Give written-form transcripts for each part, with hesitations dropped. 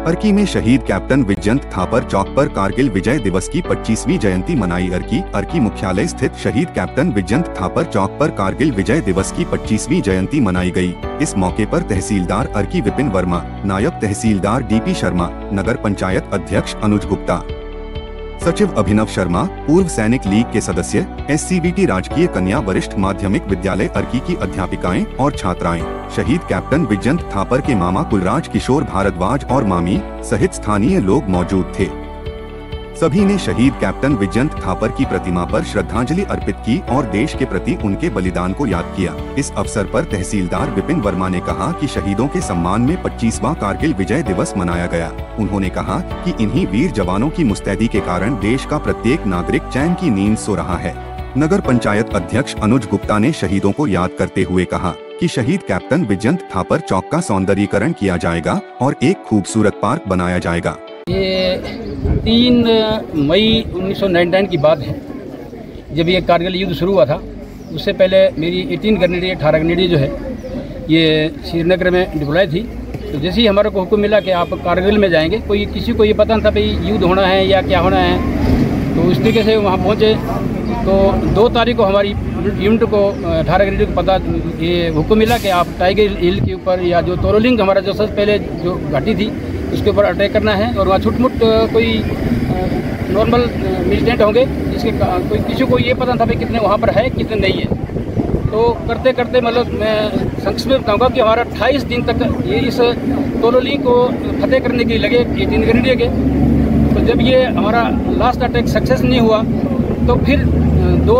अर्की में शहीद कैप्टन विजयंत थापर चौक पर कारगिल विजय दिवस की 25वीं जयंती मनाई। अर्की मुख्यालय स्थित शहीद कैप्टन विजयंत थापर चौक पर कारगिल विजय दिवस की 25वीं जयंती मनाई गई। इस मौके पर तहसीलदार अर्की विपिन वर्मा, नायब तहसीलदार डीपी शर्मा, नगर पंचायत अध्यक्ष अनुज गुप्ता, सचिव अभिनव शर्मा, पूर्व सैनिक लीग के सदस्य, SCBT राजकीय कन्या वरिष्ठ माध्यमिक विद्यालय अर्की की अध्यापिकाएं और छात्राएं, शहीद कैप्टन विजयंत थापर के मामा कुलराज किशोर भारद्वाज और मामी सहित स्थानीय लोग मौजूद थे। सभी ने शहीद कैप्टन विजयंत थापर की प्रतिमा पर श्रद्धांजलि अर्पित की और देश के प्रति उनके बलिदान को याद किया। इस अवसर पर तहसीलदार विपिन वर्मा ने कहा कि शहीदों के सम्मान में 25वां कारगिल विजय दिवस मनाया गया। उन्होंने कहा कि इन्हीं वीर जवानों की मुस्तैदी के कारण देश का प्रत्येक नागरिक चैन की नींद सो रहा है। नगर पंचायत अध्यक्ष अनुज गुप्ता ने शहीदों को याद करते हुए कहा कि शहीद कैप्टन विजयंत थापर चौक का सौंदर्यीकरण किया जाएगा और एक खूबसूरत पार्क बनाया जाएगा। ये 3 मई 1999 की बात है, जब ये कारगिल युद्ध शुरू हुआ था। उससे पहले मेरी 18 ग्रेनेडियर 18 ग्रेनेडियर जो है ये श्रीनगर में डिप्लॉय थी। तो जैसे ही हमारे को हुक्म मिला कि आप कारगिल में जाएंगे, किसी को ये पता नहीं था भाई युद्ध होना है या क्या होना है। तो इस तरीके से वहाँ पहुँचे। तो 2 तारीख को हमारी यूनिट को 18 ग्रेनेडियर को पता ये हुक्म मिला कि आप टाइगर हिल के ऊपर या जो तोरोलिंग हमारा जो सबसे पहले जो घाटी थी उसके ऊपर अटैक करना है। और वहाँ छुटमुट कोई नॉर्मल मिलिटेंट होंगे जिसके कोई किसी को ये पता था भाई कितने वहाँ पर है कितने नहीं है। तो करते करते मतलब मैं संक्षिप्त में बताऊँगा कि हमारा 28 दिन तक ये इस तोरोलिंग को फतेह करने के लिए लगे 18 ग्रेनेडियर के। तो जब ये हमारा लास्ट अटैक सक्सेस नहीं हुआ तो फिर 2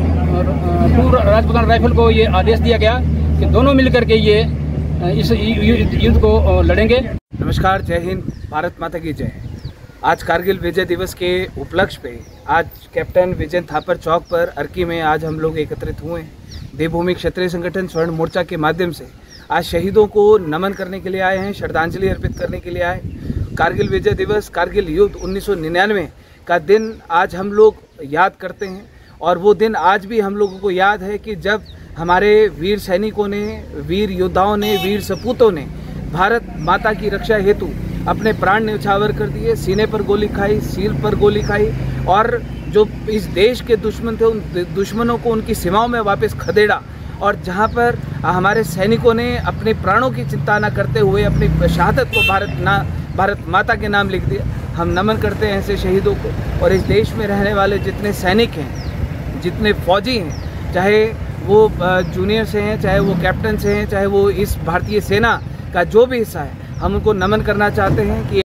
राजपूताना राइफल को ये आदेश दिया गया कि दोनों मिलकर के ये इस युद्ध को लड़ेंगे। नमस्कार, जय हिंद, भारत माता की जय। आज कारगिल विजय दिवस के उपलक्ष्य पे आज कैप्टन विजयंत थापर चौक पर अर्की में आज हम लोग एकत्रित हुए हैं। देवभूमि क्षेत्रीय संगठन स्वर्ण मोर्चा के माध्यम से आज शहीदों को नमन करने के लिए आए हैं, श्रद्धांजलि अर्पित करने के लिए आए। कारगिल विजय दिवस, कारगिल युद्ध 1999 का दिन आज हम लोग याद करते हैं। और वो दिन आज भी हम लोगों को याद है कि जब हमारे वीर सैनिकों ने, वीर योद्धाओं ने, वीर सपूतों ने भारत माता की रक्षा हेतु अपने प्राण न्यौछावर कर दिए, सीने पर गोली खाई, सिर पर गोली खाई और जो इस देश के दुश्मन थे उन दुश्मनों को उनकी सीमाओं में वापस खदेड़ा। और जहां पर हमारे सैनिकों ने अपने प्राणों की चिंता न करते हुए अपनी शहादत को भारत माता के नाम लिख दिया। हम नमन करते हैं ऐसे शहीदों को। और इस देश में रहने वाले जितने सैनिक हैं, जितने फौजी हैं, चाहे वो जूनियर से हैं, चाहे वो कैप्टन से हैं, चाहे वो इस भारतीय सेना का जो भी हिस्सा है, हम उनको नमन करना चाहते हैं कि